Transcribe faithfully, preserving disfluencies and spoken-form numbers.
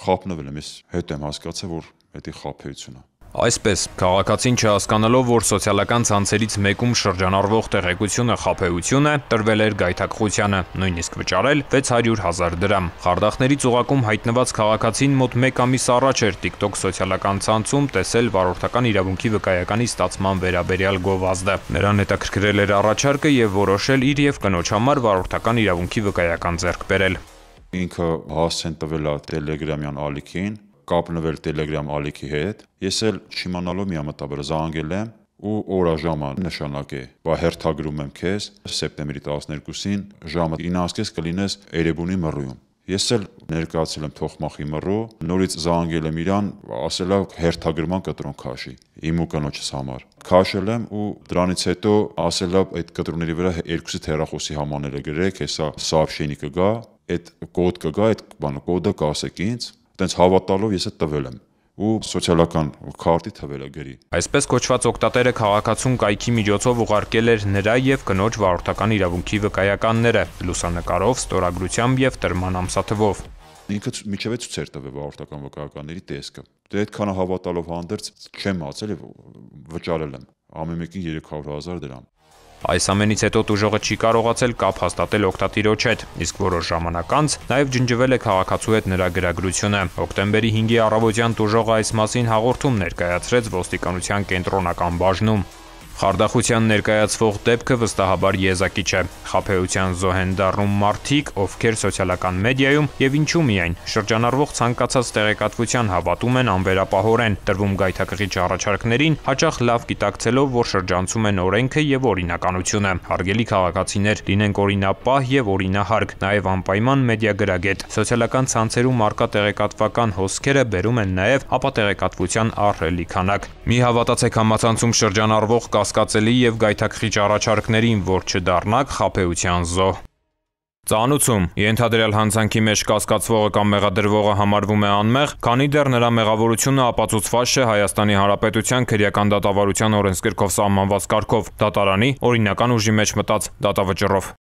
խափնվել եմ, ես հետ եմ հասկացել, որ դա խափեություն է։ Այսպես, քաղաքացին չհասկանալով, որ սոցիալական ցանցերից մեկում շրջանառվող տեղեկությունը խաբեություն է, տրվել էր գայթակղությանը, նույնիսկ վճարել վեց հարյուր հազար դրամ։ Խարդախներից ուղղակում հայտնված քաղաքացին մոտ մեկ ամիս առաջ էր TikTok սոցիալական ցանցում տեսել վարորդական իրավունքի վկայականի ստացման վերաբերյալ գովազդը։ Նրան հետաքրքրել էր առաջարկը եւ որոշել իր եւ կնոջ համար վարորդական իրավունքի վկայական ձեռք բերել։ Ինքը հասցեն տվել է Telegram-յան ալիքին, կապնվել Telegram ալիքի հետ, ես էլ չիմանալով միամտաբար զանգել եմ ու օրաժամը նշանակե, բա հերթագրում եմ քեզ սեպտեմբերի տասներկուսին ժամը ինը կլինես Էրեբունի մռույում։ Ես էլ ներկայացել եմ Թոխմախի մռու, նորից զանգել եմ իրան, ասել է հերթագրման կտրոն քաշի, իմ ու կնոջս համար։ Քաշել եմ ու դրանից հետո ասել է այդ կտրոնների վրա երկուսի հեռախոսի համաները գրեք, հեսա սաբշենի կգա, այդ կոդ կգա, այդ բանը կոդը կասեք ինձ, տենց հավատալով ես այդ տվել եմ ու սոցիալական քարտի թվերը գրի։ Այսպես կոչված օգտատերը քաղաքացուն կայքի միջոցով ուղարկել էր նրա եւ կնոջ վարորդական իրավունքի վկայականները լուսանկարով, ստորագրությամբ եւ տրման ամսաթվով։ Ինքը միջև է ցույց տվել վարորդական վկայականների տեսքը։ Դե այդքանը հավատալով հանդերձ չեմ ացել եւ վճարել եմ ամեն մեկին երեք հարյուր հազար դրամ։ Այս ամենից հետո տուժողը չի կարողացել կապ հաստատել օգտատիրոջ հետ, իսկ որոշ ժամանակ անց նաև ջնջվել է քաղաքացու հետ նրա գրագրությունը։ Հոկտեմբերի հինգի առավոտյան տուժողը այս մասին հաղորդում ներկայացրեց ոստիկանության կենտրոնական բաժնում։ Խարդախության ներկայացվող դեպքը վստահաբար եզակի չէ։ Խաբեության զոհ են դառնում մարդիկ, ովքեր սոցիալական մեդիայում եւ ինչու միայն շրջանառվող ցանկացած տեղեկատվության հավատում են անվերապահորեն, տրվում գայթակղիչ առաջարկներին, հաճախ լավ գիտակցելով, որ շրջանցում են օրենքը եւ օրինականությունը։ Հարգելի քաղաքացիներ, լինենք օրինապահ եւ օրինահարկ, նաեւ անպայման մեդիագրագետ։ Սոցիալական ցանցերում արկա տեղեկատվական հոսքերը բերում են նաեւ ապատեղեկատվության ահռելի քանակ։ Մի հավատացեք համացանցում շրջանառվող կասկածելի եւ գայթակղիչ առաջարկներին, որ չդառնաք խաբեության զոհ։ Ծանուցում ենթադրյալ հանցանքի մեջ կասկածվողը կամ մեղադրվողը համարվում է անմեղ, քանի դեռ նրա մեղավորությունը ապացուցված չէ Հայաստանի Հանրապետության քրեական դատավարության օրենսգրքով սահմանված կարգով, դատարանի օրինական ուժի մեջ մտած դատավճռով։